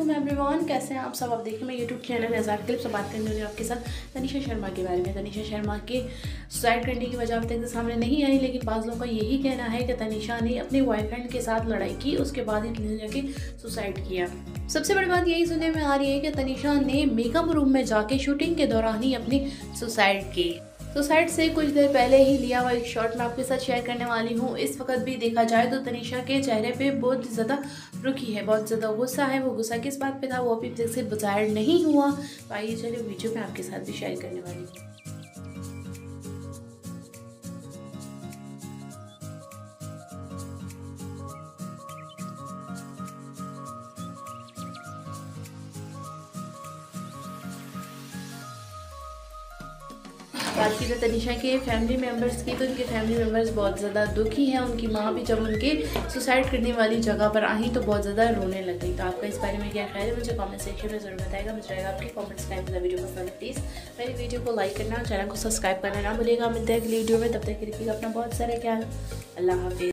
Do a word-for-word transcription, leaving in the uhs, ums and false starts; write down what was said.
अस्सलाम एवरीवन, कैसे हैं आप सब। आप देखें मैं यूट्यूब चैनल नज़ार क्लिप से बात करने वाली हूँ आपके साथ तनीषा शर्मा के बारे में। तनीषा शर्मा के सुसाइड करने की वजह अब तक सामने नहीं आई, लेकिन बाज़ लोगों का यही कहना है कि तनीषा ने अपने बॉयफ्रेंड के साथ लड़ाई की, उसके बाद ही जाके सुसाइड किया। सबसे बड़ी बात यही सुनने में आ रही है कि तनीषा ने मेकअप रूम में जाके शूटिंग के दौरान ही अपनी सुसाइड की। सुसाइड से कुछ देर पहले ही लिया हुआ एक शॉट मैं आपके साथ शेयर करने वाली हूँ। इस वक्त भी देखा जाए तो तनीषा के चेहरे पे बहुत ज़्यादा रुखी है, बहुत ज़्यादा गुस्सा है। वो गुस्सा किस बात पे था वो अभी तक से ज़ाहिर नहीं हुआ। तो आइए चलिए वीडियो में आपके साथ भी शेयर करने वाली हूँ। बात की तो तनीषा के फैमिली मेम्बर्स की, तो उनके फैमिली मेम्बर्स बहुत ज़्यादा दुखी हैं। उनकी माँ भी जब उनके सुसाइड करने वाली जगह पर आई तो बहुत ज़्यादा रोने लग गई। तो आपका इस बारे में क्या ख्याल है मुझे कमेंट सेक्शन में ज़रूर बताएगा। मुझे रहेगा आपके कमेंट्स टाइम में वीडियो पसंद है प्लीज़ मेरी वीडियो को लाइक करना, चैनल को सब्सक्राइब करना ना भूलिएगा। मिलते हैं अगली वीडियो में, तब तक रखिएगा अपना बहुत सारा ख्याल। अल्लाह हाफिज़।